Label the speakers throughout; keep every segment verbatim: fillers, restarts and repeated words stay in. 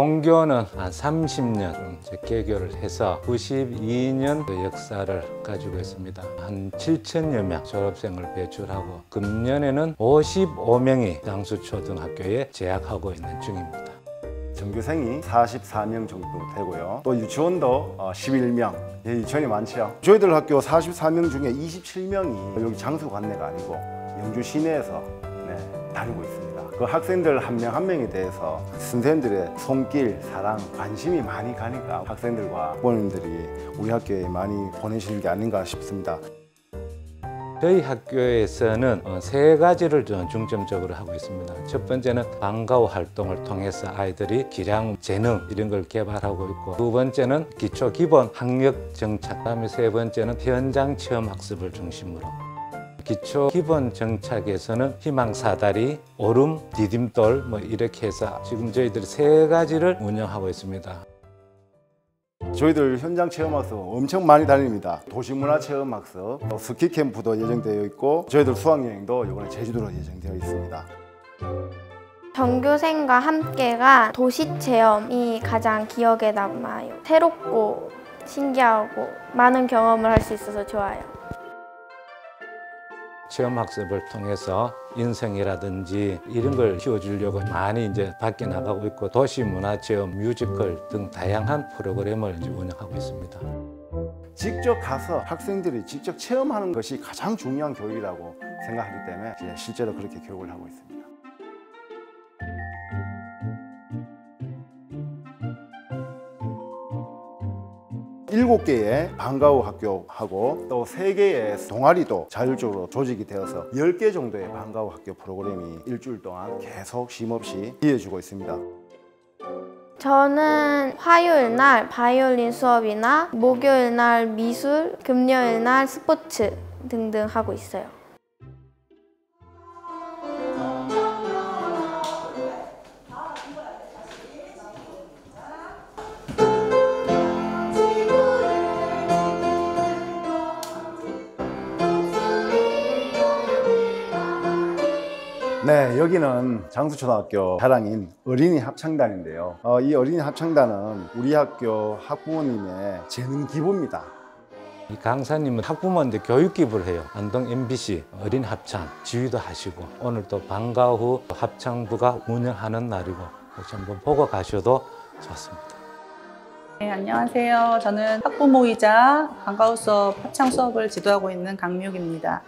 Speaker 1: 본교는 한 삼십 년 좀 이제 개교를 해서 구십이 년 그 역사를 가지고 있습니다. 한 칠천여 명 졸업생을 배출하고 금년에는 오십오 명이 장수초등학교에 재학하고 있는 중입니다.
Speaker 2: 전교생이 사십사 명 정도 되고요. 또 유치원도 십일 명. 예, 유치원이 많죠. 저희들 학교 사십사 명 중에 이십칠 명이 여기 장수고 관내가 아니고 영주 시내에서 네, 다니고 있습니다. 그 학생들 한 명 한 명에 대해서 선생님들의 손길, 사랑, 관심이 많이 가니까 학생들과 부모님들이 우리 학교에 많이 보내시는 게 아닌가 싶습니다.
Speaker 1: 저희 학교에서는 세 가지를 중점적으로 하고 있습니다. 첫 번째는 방과후 활동을 통해서 아이들이 기량, 재능 이런 걸 개발하고 있고, 두 번째는 기초 기본 학력 정착, 그다음에 세 번째는 현장 체험 학습을 중심으로. 기초 기본 정착에서는 희망 사다리, 오름, 디딤돌 뭐 이렇게 해서 지금 저희들이 세 가지를 운영하고 있습니다.
Speaker 2: 저희들 현장 체험학습 엄청 많이 다닙니다. 도시문화 체험학습, 스키 캠프도 예정되어 있고 저희들 수학여행도 이번에 제주도로 예정되어 있습니다.
Speaker 3: 전교생과 함께가 도시체험이 가장 기억에 남아요. 새롭고 신기하고 많은 경험을 할 수 있어서 좋아요.
Speaker 1: 체험학습을 통해서 인성이라든지 이런 걸 키워주려고 많이 이제 밖에 나가고 있고, 도시문화체험, 뮤지컬 등 다양한 프로그램을 이제 운영하고 있습니다.
Speaker 2: 직접 가서 학생들이 직접 체험하는 것이 가장 중요한 교육이라고 생각하기 때문에 이제 실제로 그렇게 교육을 하고 있습니다. 일곱 개의 방과후 학교하고 또 세 개의 동아리도 자율적으로 조직이 되어서 열 개 정도의 방과후 학교 프로그램이 일주일 동안 계속 쉼없이 이어지고 있습니다.
Speaker 3: 저는 화요일 날 바이올린 수업이나 목요일 날 미술, 금요일 날 스포츠 등등 하고 있어요.
Speaker 2: 네, 여기는 장수초등학교 자랑인 어린이 합창단인데요. 어, 이 어린이 합창단은 우리 학교 학부모님의 재능 기부입니다.
Speaker 1: 이 강사님은 학부모인데 교육 기부를 해요. 안동 엠비씨 어린 합창 지휘도 하시고, 오늘 또 방과후 합창부가 운영하는 날이고, 혹시 한번 보고 가셔도 좋습니다.
Speaker 4: 네, 안녕하세요. 저는 학부모이자 방과후 수업, 합창 수업을 지도하고 있는 강미옥입니다.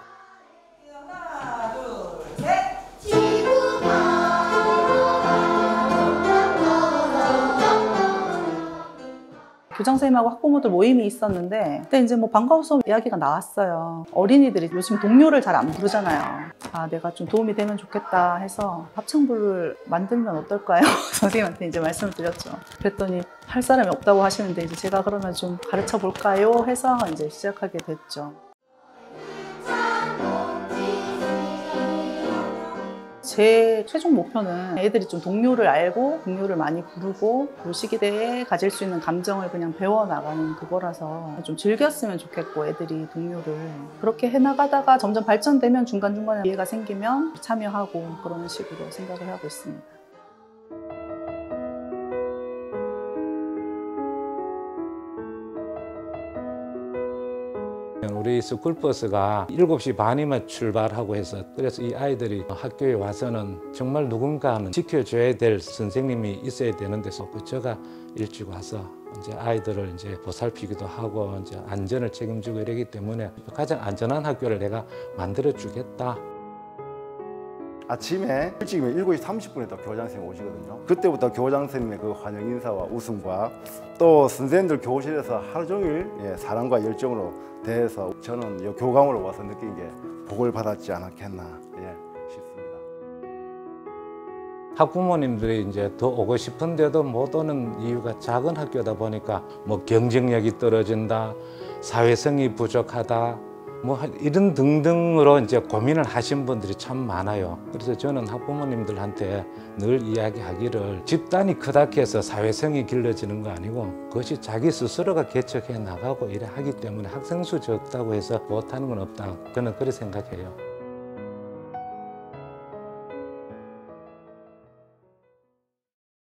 Speaker 4: 교장선생님하고 학부모들 모임이 있었는데 그때 이제 뭐 방과후 수업 이야기가 나왔어요. 어린이들이 요즘 동요를 잘 안 부르잖아요. 아, 내가 좀 도움이 되면 좋겠다 해서 합창부를 만들면 어떨까요? 선생님한테 이제 말씀을 드렸죠. 그랬더니 할 사람이 없다고 하시는데 이제 제가 그러면 좀 가르쳐 볼까요? 해서 이제 시작하게 됐죠. 제 최종 목표는 애들이 좀 동요를 알고 동요를 많이 부르고 그 시기대에 가질 수 있는 감정을 그냥 배워나가는 그거라서 좀 즐겼으면 좋겠고, 애들이 동요를 그렇게 해나가다가 점점 발전되면 중간중간에 기회가 생기면 참여하고 그런 식으로 생각을 하고 있습니다.
Speaker 1: 우리 스쿨버스가 일곱 시 반이면 출발하고 해서, 그래서 이 아이들이 학교에 와서는 정말 누군가는 지켜줘야 될 선생님이 있어야 되는데, 그 제가 일찍 와서 이제 아이들을 이제 보살피기도 하고 이제 안전을 책임지고 이러기 때문에 가장 안전한 학교를 내가 만들어 주겠다.
Speaker 2: 아침에 일찍이면 일곱 시 삼십 분에 또 교장선생님 오시거든요. 그때부터 교장선생님의 그 환영 인사와 웃음과 또 선생님들 교실에서 하루 종일 예, 사랑과 열정으로 대해서 저는 이 교감으로 와서 느낀 게 복을 받았지 않았겠나 예, 싶습니다.
Speaker 1: 학부모님들이 이제 더 오고 싶은데도 못 오는 이유가 작은 학교다 보니까 뭐 경쟁력이 떨어진다, 사회성이 부족하다, 뭐 이런 등등으로 이제 고민을 하신 분들이 참 많아요. 그래서 저는 학부모님들한테 늘 이야기하기를, 집단이 크다 해서 사회성이 길러지는 거 아니고 그것이 자기 스스로가 개척해 나가고 이래 하기 때문에 학생 수 적다고 해서 못하는 건 없다. 저는 그렇게 생각해요.